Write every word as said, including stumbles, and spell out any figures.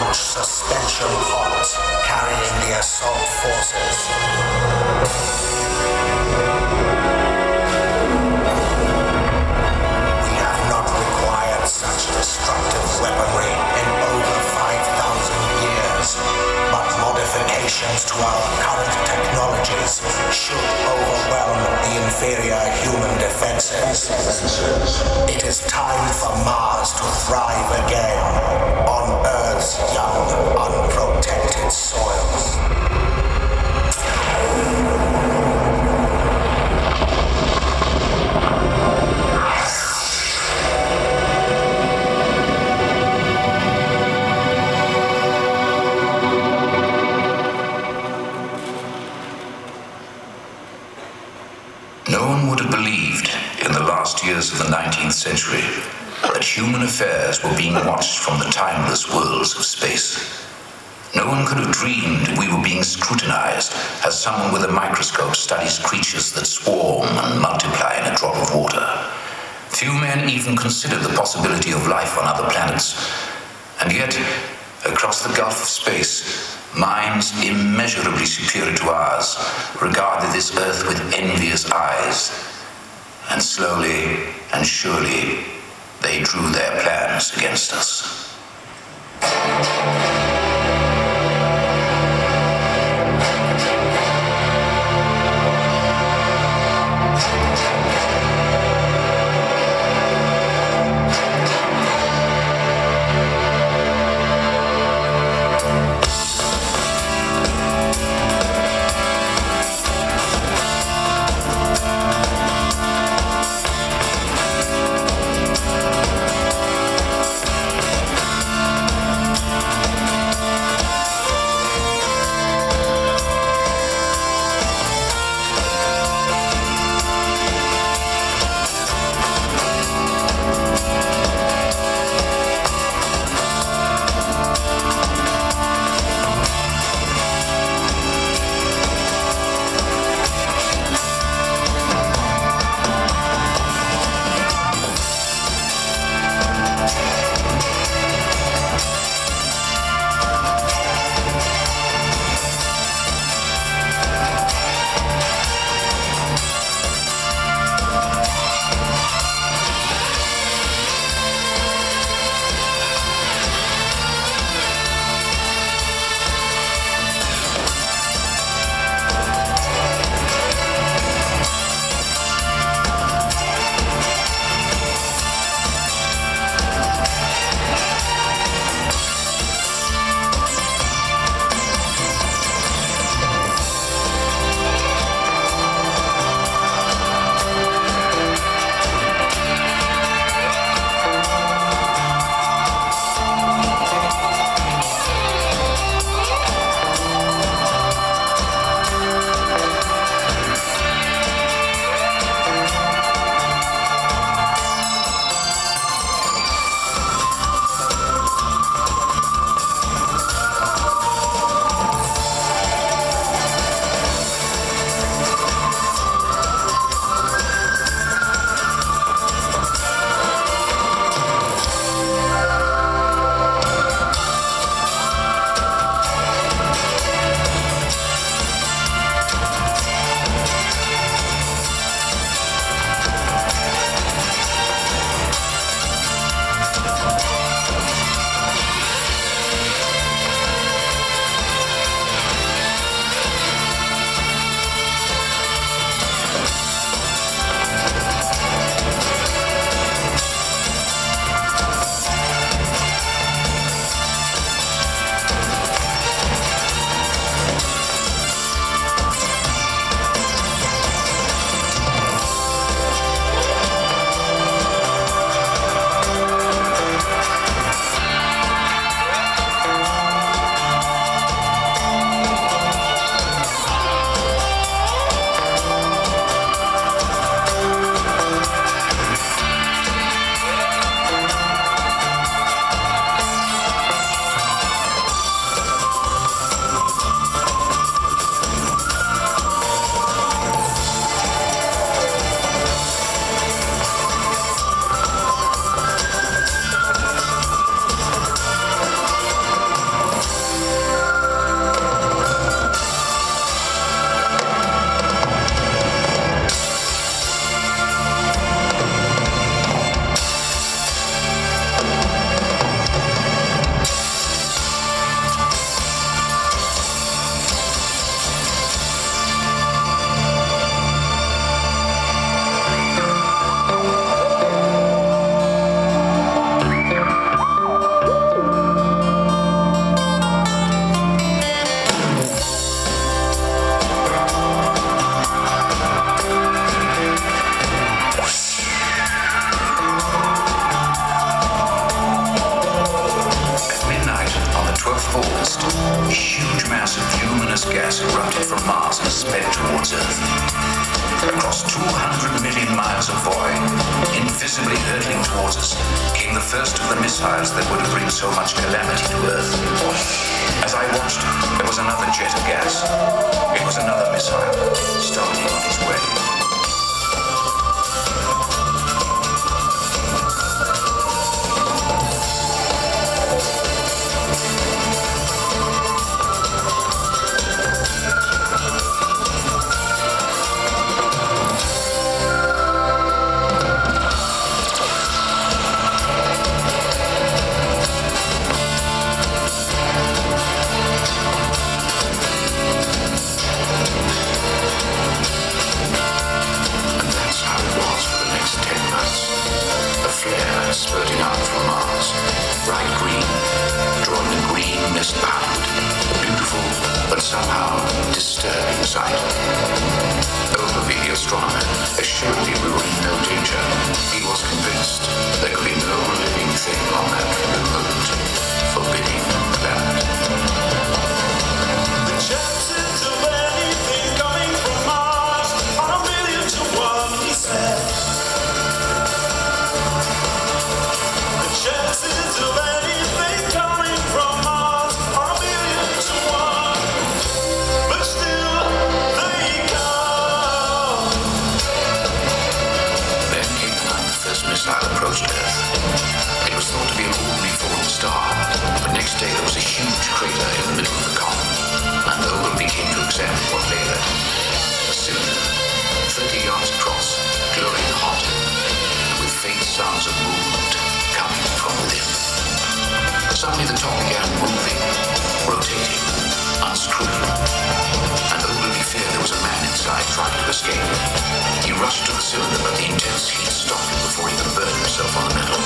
launch suspension pods carrying the assault forces. We have not required such destructive weaponry in over five thousand years, but modifications to our current technologies should overwhelm the inferior human defenses. It is time for Mars to thrive again on Earth's young, unprotected soils. No one would have believed in the last years of the nineteenth century that human affairs were being watched from the timeless worlds of space. No one could have dreamed we were being scrutinized as someone with a microscope studies creatures that swarm and multiply in a drop of water. Few men even considered the possibility of life on other planets. And yet, across the gulf of space, minds immeasurably superior to ours regarded this Earth with envious eyes. And slowly and surely, they drew their plans against us. of August, a huge mass of luminous gas erupted from Mars and sped towards Earth. Across two hundred million miles of void, invisibly hurtling towards us, came the first of the missiles that would bring so much calamity to Earth. As I watched, there was another jet of gas. It was another missile, starting on its way. Spurting out from Mars, bright green, drawing a green mist behind, a beautiful but somehow disturbing sight. Ogilvy, the astronomer, assured me we were in no danger. He was convinced there could be no living thing on that remote, forbidding planet. The chances of anything coming from Mars are a million to one, he said. Chances of anything coming from Mars are a million to one, but still they come. Then came the night the first missile approached Earth. It was thought to be an ordinary falling star, but next day there was a huge crater in the middle of the comet, and Ogilvy came to examine what lay there. A cylinder, thirty yards across, glowing hot, with faint sounds of movement coming from within. Suddenly the top began moving, rotating, unscrewing, and Ogilvy feared there was a man inside trying to escape. He rushed to the cylinder, but the intense heat stopped him before he could burn himself on the metal.